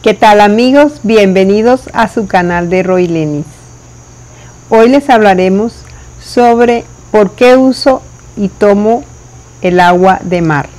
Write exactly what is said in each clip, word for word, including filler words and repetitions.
¿Qué tal, amigos? Bienvenidos a su canal de Roy Lenis. Hoy les hablaremos sobre por qué uso y tomo el agua de mar.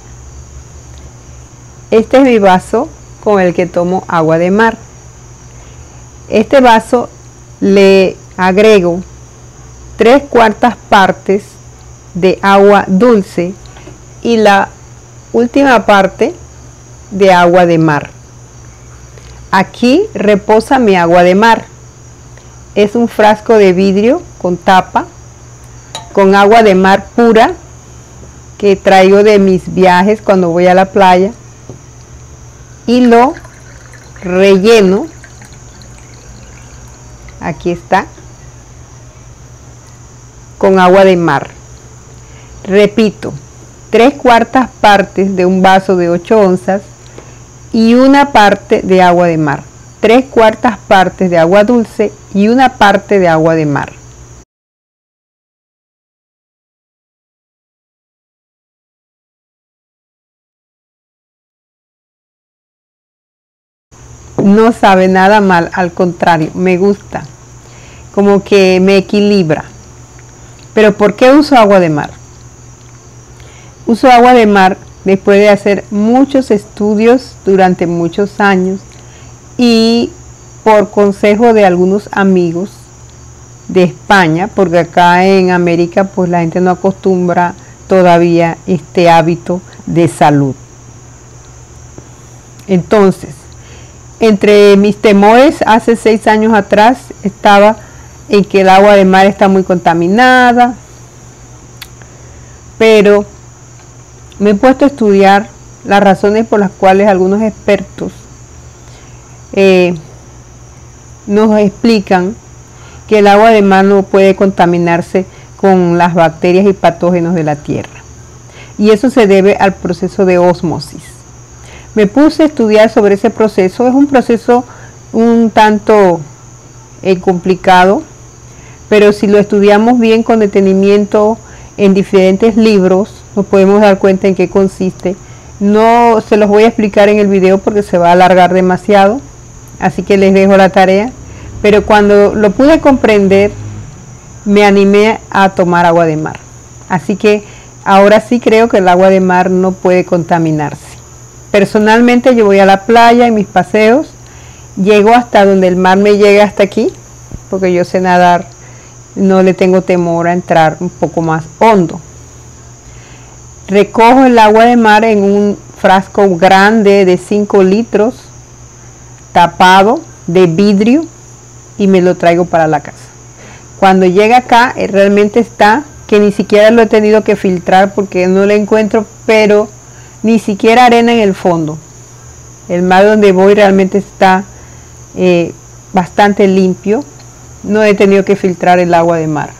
Este es mi vaso con el que tomo agua de mar. Este vaso le agrego tres cuartas partes de agua dulce y la última parte de agua de mar. Aquí reposa mi agua de mar. Es un frasco de vidrio con tapa, con agua de mar pura que traigo de mis viajes cuando voy a la playa, y lo relleno. Aquí está, con agua de mar. Repito, tres cuartas partes de un vaso de ocho onzas y una parte de agua de mar, tres cuartas partes de agua dulce y una parte de agua de mar. No sabe nada mal, al contrario, me gusta, como que me equilibra. Pero ¿por qué uso agua de mar? Uso agua de mar después de hacer muchos estudios durante muchos años y por consejo de algunos amigos de España, porque acá en América pues la gente no acostumbra todavía este hábito de salud. Entonces, entre mis temores hace seis años atrás estaba en que el agua de mar está muy contaminada, pero me he puesto a estudiar las razones por las cuales algunos expertos eh, nos explican que el agua de mar no puede contaminarse con las bacterias y patógenos de la tierra. Y eso se debe al proceso de ósmosis. Me puse a estudiar sobre ese proceso. Es un proceso un tanto eh, complicado, pero si lo estudiamos bien con detenimiento en diferentes libros, nos podemos dar cuenta en qué consiste. No se los voy a explicar en el video porque se va a alargar demasiado, así que les dejo la tarea. Pero cuando lo pude comprender, me animé a tomar agua de mar. Así que ahora sí creo que el agua de mar no puede contaminarse. Personalmente yo voy a la playa en mis paseos, llego hasta donde el mar me llega, hasta aquí, porque yo sé nadar, no le tengo temor a entrar un poco más hondo. Recojo el agua de mar en un frasco grande de cinco litros, tapado de vidrio, y me lo traigo para la casa. Cuando llega acá, eh, realmente está, que ni siquiera lo he tenido que filtrar porque no le encuentro, pero ni siquiera arena en el fondo. El mar donde voy realmente está eh, bastante limpio. No he tenido que filtrar el agua de mar.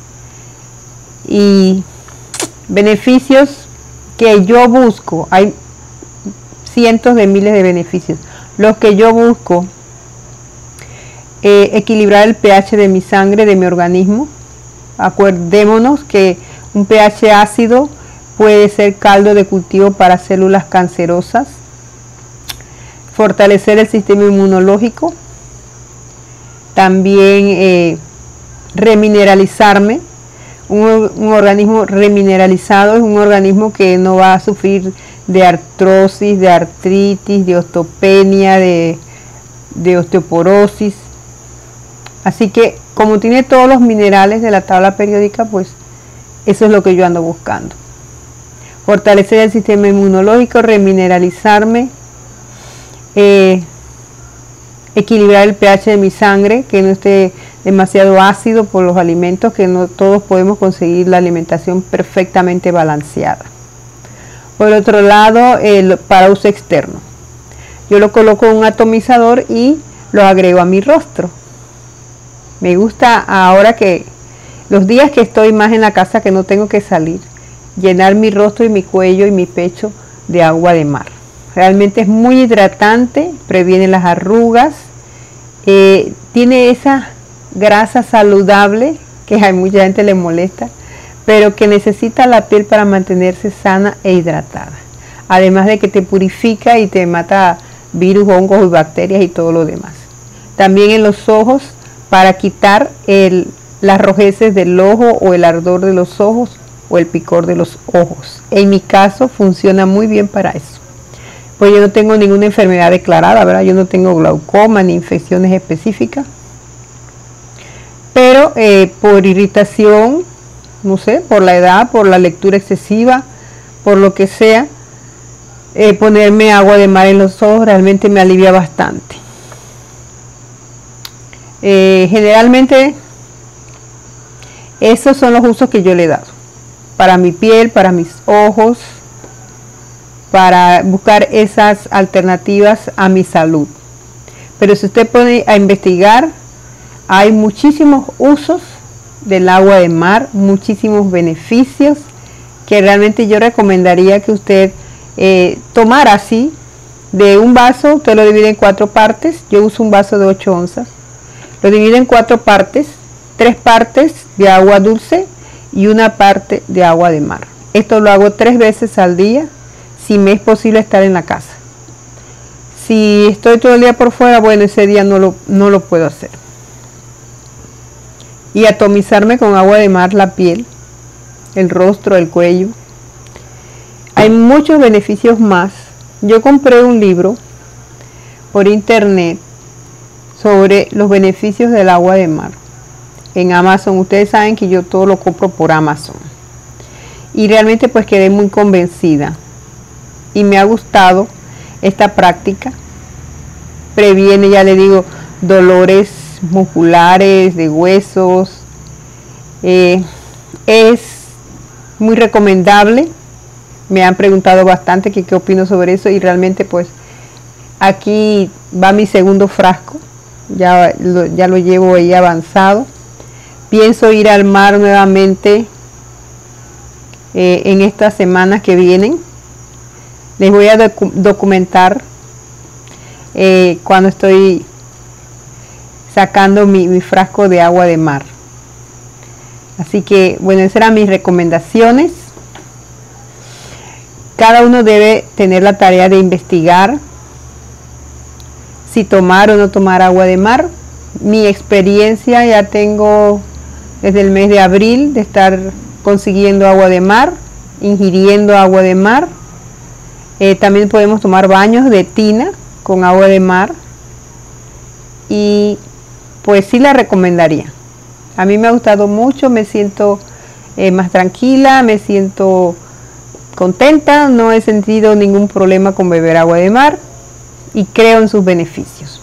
Y beneficios que yo busco, hay cientos de miles de beneficios. Los que yo busco, eh, equilibrar el pH de mi sangre, de mi organismo. Acordémonos que un pH ácido puede ser caldo de cultivo para células cancerosas. Fortalecer el sistema inmunológico. También eh, remineralizarme. Un, un organismo remineralizado es un organismo que no va a sufrir de artrosis, de artritis, de osteopenia, de, de osteoporosis. Así que como tiene todos los minerales de la tabla periódica, pues eso es lo que yo ando buscando. Fortalecer el sistema inmunológico, remineralizarme, eh, equilibrar el pH de mi sangre, que no esté demasiado ácido por los alimentos, que no todos podemos conseguir la alimentación perfectamente balanceada. Por otro lado, el, para uso externo, yo lo coloco en un atomizador y lo agrego a mi rostro. Me gusta ahora que los días que estoy más en la casa, que no tengo que salir, llenar mi rostro y mi cuello y mi pecho de agua de mar. Realmente es muy hidratante, previene las arrugas, eh, tiene esa grasa saludable que a mucha gente le molesta, pero que necesita la piel para mantenerse sana e hidratada. Además de que te purifica y te mata virus, hongos y bacterias y todo lo demás. También en los ojos, para quitar el, las rojeces del ojo o el ardor de los ojos o el picor de los ojos. En mi caso funciona muy bien para eso. Pues yo no tengo ninguna enfermedad declarada, ¿verdad? Yo no tengo glaucoma ni infecciones específicas. Pero eh, por irritación, no sé, por la edad, por la lectura excesiva, por lo que sea, eh, ponerme agua de mar en los ojos realmente me alivia bastante. Eh, generalmente esos son los usos que yo le he dado para mi piel, para mis ojos, para buscar esas alternativas a mi salud. Pero si usted pone a investigar, hay muchísimos usos del agua de mar, muchísimos beneficios que realmente yo recomendaría que usted eh, tomara así. De un vaso, usted lo divide en cuatro partes. Yo uso un vaso de ocho onzas. Lo divide en cuatro partes, tres partes de agua dulce y una parte de agua de mar. Esto lo hago tres veces al día, si me es posible estar en la casa. Si estoy todo el día por fuera, bueno, ese día no lo, no lo puedo hacer. Y atomizarme con agua de mar la piel, el rostro, el cuello. Hay muchos beneficios más. Yo compré un libro por internet sobre los beneficios del agua de mar en Amazon. Ustedes saben que yo todo lo compro por Amazon y realmente pues quedé muy convencida y me ha gustado esta práctica. Previene, ya le digo, dolores musculares, de huesos. Eh, es muy recomendable. Me han preguntado bastante que qué opino sobre eso y realmente pues aquí va mi segundo frasco. Ya lo, ya lo llevo ahí avanzado. Pienso ir al mar nuevamente eh, en estas semanas que vienen. Les voy a docu documentar eh, cuando estoy sacando mi, mi frasco de agua de mar. Así que bueno, esas eran mis recomendaciones. Cada uno debe tener la tarea de investigar si tomar o no tomar agua de mar. Mi experiencia ya tengo desde el mes de abril de estar consiguiendo agua de mar, ingiriendo agua de mar. Eh, también podemos tomar baños de tina con agua de mar y pues sí la recomendaría. A mí me ha gustado mucho, me siento eh, más tranquila, me siento contenta, no he sentido ningún problema con beber agua de mar y creo en sus beneficios.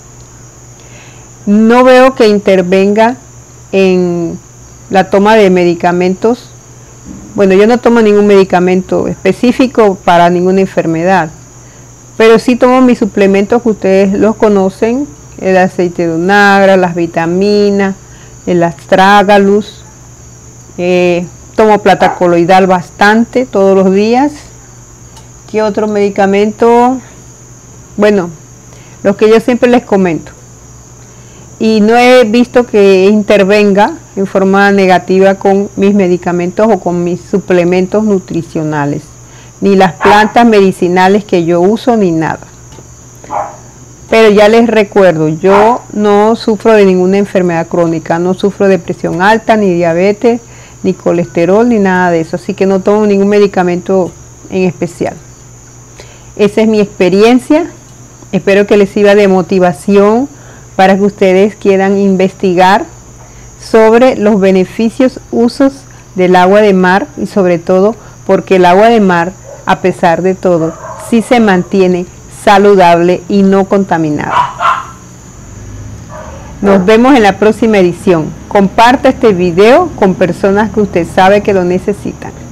No veo que intervenga en la toma de medicamentos. Bueno, yo no tomo ningún medicamento específico para ninguna enfermedad, pero sí tomo mis suplementos que ustedes los conocen, el aceite de onagra, las vitaminas, el astragalus, eh, tomo plata coloidal bastante todos los días. ¿Qué otro medicamento? Bueno, los que yo siempre les comento. Y no he visto que intervenga en forma negativa con mis medicamentos o con mis suplementos nutricionales, ni las plantas medicinales que yo uso, ni nada. Pero ya les recuerdo, yo no sufro de ninguna enfermedad crónica, no sufro de presión alta, ni diabetes, ni colesterol, ni nada de eso, así que no tomo ningún medicamento en especial. Esa es mi experiencia. Espero que les sirva de motivación para que ustedes quieran investigar sobre los beneficios, usos del agua de mar y sobre todo porque el agua de mar, a pesar de todo, sí se mantiene saludable y no contaminada. Nos vemos en la próxima edición. Comparte este video con personas que usted sabe que lo necesitan.